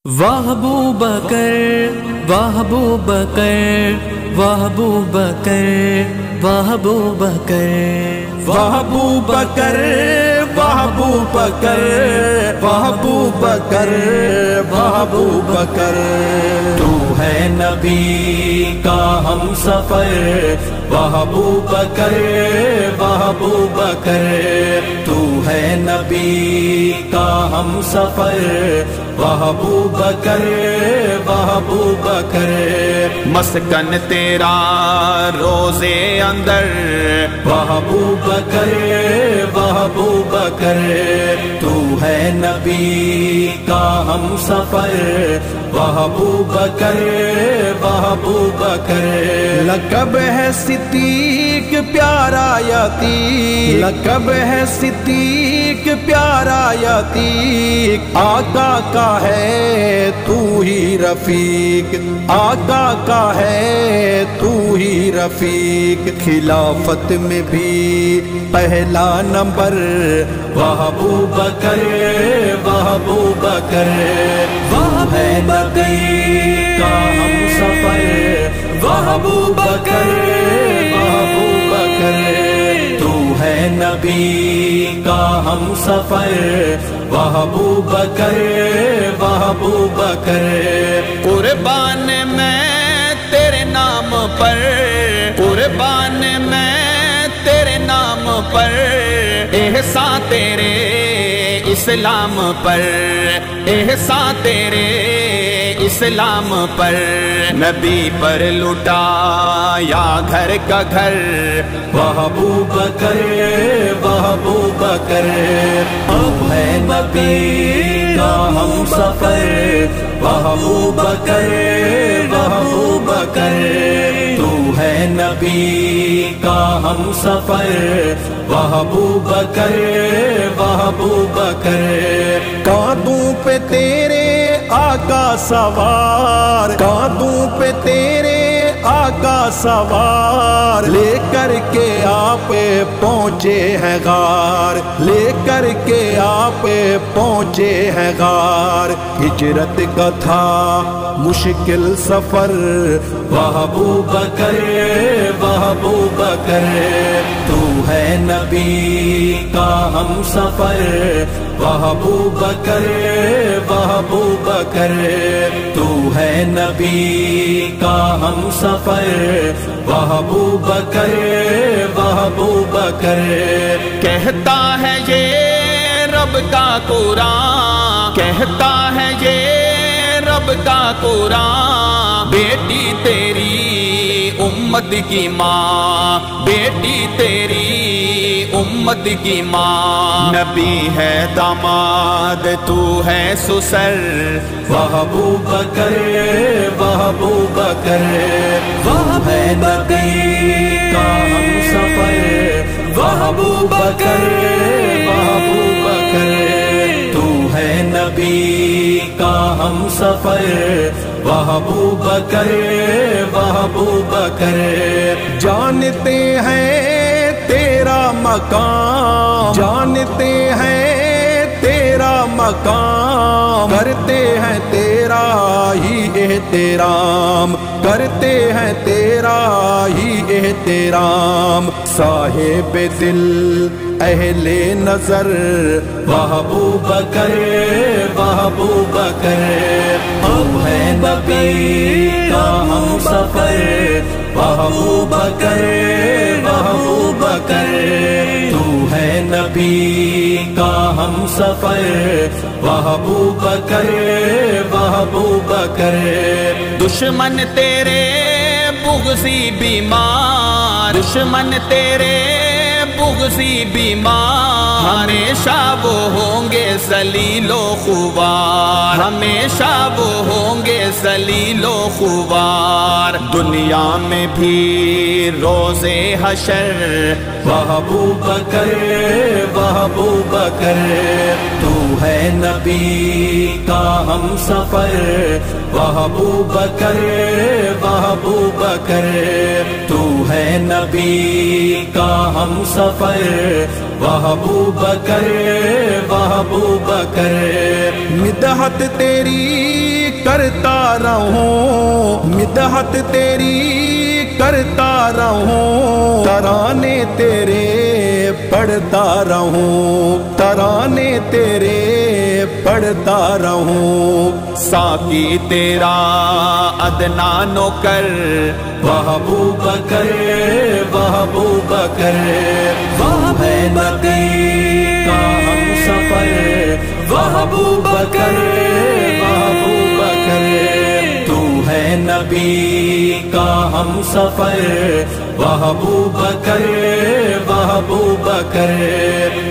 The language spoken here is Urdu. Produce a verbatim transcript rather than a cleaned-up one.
واہ ابو بکر واہ ابو بکر واہ ابو بکر واہ ابو بکر واہ ابو بکر واہ ابو بکر واہ ابو بکر واہ ابو بکر تو ہے نبی کا ہم سفر واہ ابو بکر واہ ابو بکر تو ہے نبی کا ہم سفر واہ ابو بکر واہ ابو بکر مسکن تیرا روزے اندر واہ ابو بکر واہ ابو بکر تو ہے نبی کا ہم سفر واہ ابو بکر واہ ابو بکر لقب ہے صدیق پیارا یتیق لقب ہے صدیق پیارا یتیق آقا کا ہے تو ہی رفیق آقا کا ہے تو ہی رفیق خلافت میں بھی پہلا نمبر واہ ابو بکر واہ ابو بکر واہ ہے نبی کا ہم سفر واہ ابو بکر واہ ابو بکر تو ہے نبی کا ہم سفر واہ ابو بکر واہ ابو بکر قربان میں تیرے نام پر قربان میں تیرے نام پر احسان تیرے اسلام پر احسان تیرے اسلام پر نبی پر لٹا یا گھر کا گھر واہ ابو بکر واہ ابو بکر اب ہے نبی کا ہم سفر واہ ابو بکر واہ ابو بکر تو ہے نبی کا ہم سفر واہ ابو بکر واہ ابو بکر کاندوں پہ تیرے آقا سوار کاندوں پہ تیرے آقا سوار لے کر کے آپ پہنچے ہیں غار لے کر کے آپ پہنچے ہیں غار ہجرت کا تھا مشکل سفر واہ ابو بکر واہ ابو بکر تو ہے نبی کا ہم سفر واہ ابو بکر واہ ابو بکر تو ہے نبی کا ہم سفر واہ ابو بکر واہ ابو بکر کہتا ہے یہ رب کا قرآن کہتا ہے یہ رب کا قرآن بیٹی تیری امت کی ماں بیٹی تیری امت کی ماں نبی ہے داماد تو ہے سسر واہ ابو بکر واہ ابو بکر واہ ہے نبی کا ہم سفر واہ ابو بکر واہ ابو بکر تو ہے نبی کا ہم سفر واہ ابو بکر واہ ابو بکر جانتے ہیں تیرا مقام جانتے ہیں تیرا مقام کرتے ہیں تیرا ہی احترام کرتے ہیں تیرا ہی احترام صاحب دل اہل نظر واہ ابو بکر واہ ابو بکر اب ہے نبی کا ہم سفر واہ ابو بکر واہ ابو بکر تو ہے نبی کا ہم سفر واہ ابو بکر واہ ابو بکر دشمن تیرے بغضی بیمار دشمن تیرے بغضی بیمار ہمیشہ وہ ہوں گے ذلیل و خوار ہمیشہ وہ ہوں گے ذلیل و خوار دنیا میں بھی روزے حشر واہ ابو بکر واہ ابو بکر تو ہے نبی کا ہم سفر واہ ابو بکر واہ ابو بکر تو ہے نبی کا ہم سفر واہ ابو بکر واہ ابو بکر مدحت تیری کرتا رہوں، مدحت تیری کرتا رہوں، ترانے تیرے پڑھتا رہوں، ترانے تیرے پڑھتا رہوں۔ ساقی تیرا ادنا نوکر وہ ابو بکر، وہ ابو بکر، وہ ہے نبی کا ہم سفر، وہ ابو بکر، وہ ابو بکر، تو ہے نبی کا ہم سفر، وہ ابو بکر، وہ ابو بکر۔